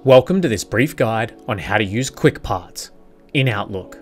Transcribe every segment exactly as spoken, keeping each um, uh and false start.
Welcome to this brief guide on how to use quick parts in Outlook.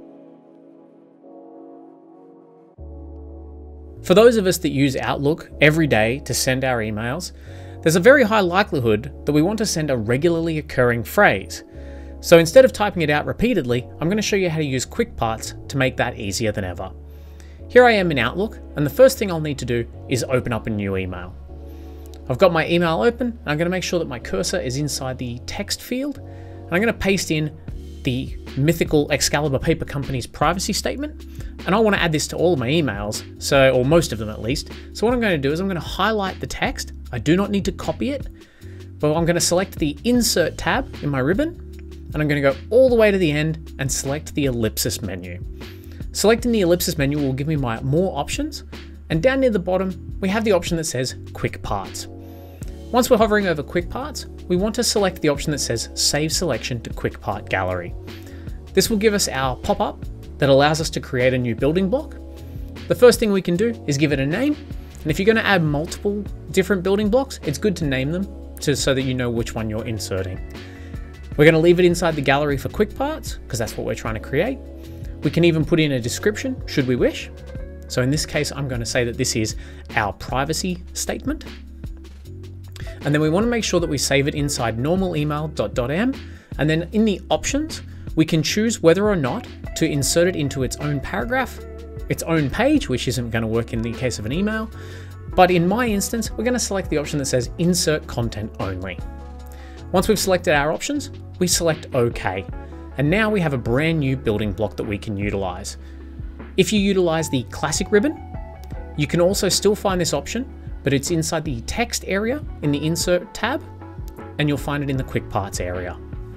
For those of us that use Outlook every day to send our emails, there's a very high likelihood that we want to send a regularly occurring phrase. So instead of typing it out repeatedly, I'm going to show you how to use quick parts to make that easier than ever. Here I am in Outlook, and the first thing I'll need to do is open up a new email. I've got my email open, and I'm going to make sure that my cursor is inside the text field, and I'm going to paste in the mythical Excalibur Paper Company's privacy statement, and I want to add this to all of my emails, so or most of them at least. So what I'm going to do is I'm going to highlight the text. I do not need to copy it, but I'm going to select the Insert tab in my ribbon, and I'm going to go all the way to the end and select the ellipsis menu. Selecting the ellipsis menu will give me my more options, and down near the bottom we have the option that says Quick Parts. Once we're hovering over Quick Parts, we want to select the option that says Save Selection to Quick Part Gallery. This will give us our pop-up that allows us to create a new building block. The first thing we can do is give it a name, and if you're going to add multiple different building blocks, it's good to name them to, so that you know which one you're inserting. We're going to leave it inside the gallery for Quick Parts, because that's what we're trying to create. We can even put in a description, should we wish. So in this case, I'm going to say that this is our privacy statement. And then we want to make sure that we save it inside normal email.m. And then in the options, we can choose whether or not to insert it into its own paragraph, its own page, which isn't going to work in the case of an email. But in my instance, we're going to select the option that says Insert Content Only. Once we've selected our options, we select OK. And now we have a brand new building block that we can utilize. If you utilize the classic ribbon, you can also still find this option, but it's inside the text area in the Insert tab, and you'll find it in the Quick Parts area.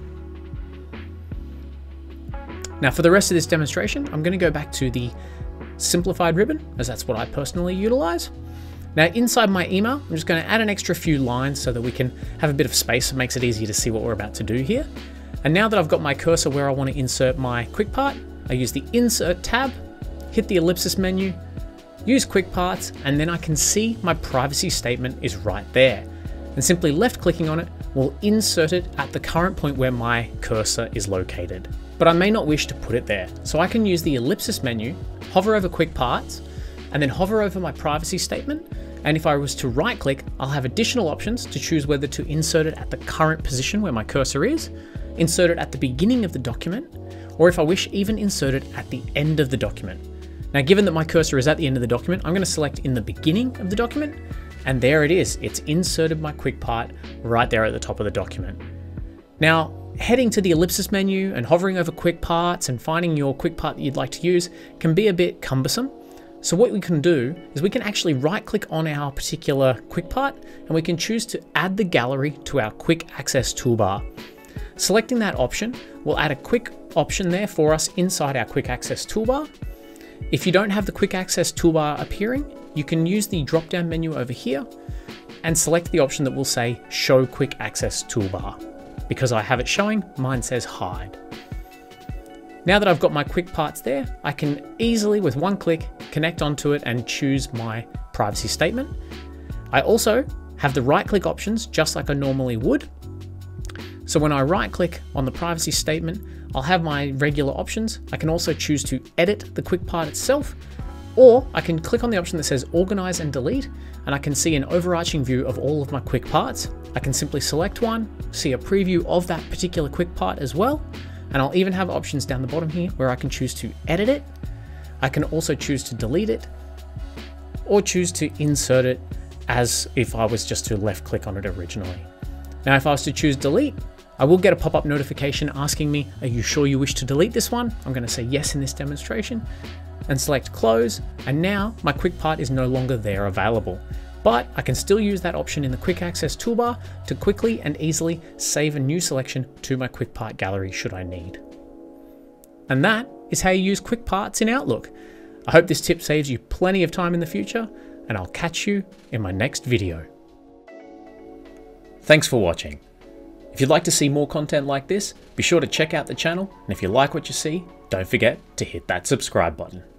Now for the rest of this demonstration, I'm going to go back to the simplified ribbon, as that's what I personally utilize. Now inside my email, I'm just going to add an extra few lines so that we can have a bit of space. It makes it easier to see what we're about to do here. And now that I've got my cursor where I want to insert my quick part, I use the Insert tab, hit the ellipsis menu, use Quick Parts, and then I can see my privacy statement is right there. And simply left clicking on it will insert it at the current point where my cursor is located. But I may not wish to put it there. So I can use the ellipsis menu, hover over Quick Parts, and then hover over my privacy statement. And if I was to right click, I'll have additional options to choose whether to insert it at the current position where my cursor is, insert it at the beginning of the document, or if I wish, even insert it at the end of the document. Now, given that my cursor is at the end of the document, I'm going to select in the beginning of the document, and there it is. It's inserted my quick part right there at the top of the document. Now, heading to the ellipsis menu and hovering over quick parts and finding your quick part that you'd like to use can be a bit cumbersome. So what we can do is we can actually right click on our particular quick part, and we can choose to add the gallery to our quick access toolbar. Selecting that option will add a quick option there for us inside our quick access toolbar. If you don't have the quick access toolbar appearing, you can use the drop down menu over here and select the option that will say show quick access toolbar. Because I have it showing, mine says hide. Now that I've got my quick parts there, I can easily with one click connect onto it and choose my privacy statement. I also have the right click options just like I normally would. So when I right click on the privacy statement, I'll have my regular options. I can also choose to edit the quick part itself, or I can click on the option that says organize and delete, and I can see an overarching view of all of my quick parts. I can simply select one, see a preview of that particular quick part as well, and I'll even have options down the bottom here where I can choose to edit it. I can also choose to delete it, or choose to insert it as if I was just to left click on it originally. Now if I was to choose delete, I will get a pop-up notification asking me, are you sure you wish to delete this one? I'm going to say yes in this demonstration and select close. And now my quick part is no longer there available, but I can still use that option in the quick access toolbar to quickly and easily save a new selection to my quick part gallery should I need. And that is how you use quick parts in Outlook. I hope this tip saves you plenty of time in the future, and I'll catch you in my next video. Thanks for watching. If you'd like to see more content like this, be sure to check out the channel, and if you like what you see, don't forget to hit that subscribe button.